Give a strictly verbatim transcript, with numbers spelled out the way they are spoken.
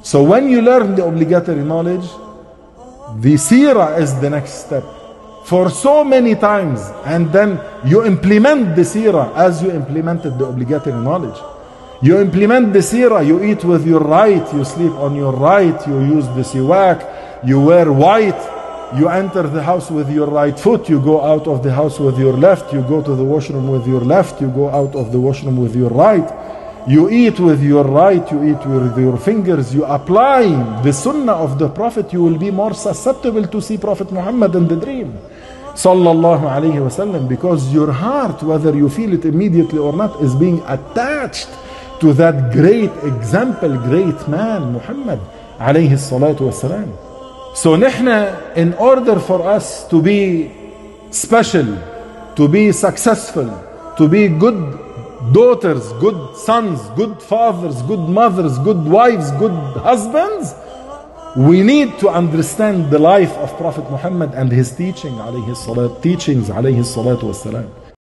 So when you learn the obligatory knowledge, the seerah is the next step. For so many times, and then you implement the seerah as you implemented the obligatory knowledge. You implement the seerah, you eat with your right, you sleep on your right, you use the siwak, you wear white, you enter the house with your right foot, you go out of the house with your left, you go to the washroom with your left, you go out of the washroom with your right, you eat with your right, you eat with your fingers, you apply the sunnah of the Prophet, you will be more susceptible to see Prophet Muhammad in the dream. Sallallahu alayhi wasallam, because your heart, whether you feel it immediately or not, is being attached to that great example, great man, Muhammad alayhi salatu wasalam. So nihna, in order for us to be special, to be successful, to be good daughters, good sons, good fathers, good mothers, good wives, good husbands, we need to understand the life of Prophet Muhammad and his teaching, alayhi salat, teachings, alayhi salatu wasalam.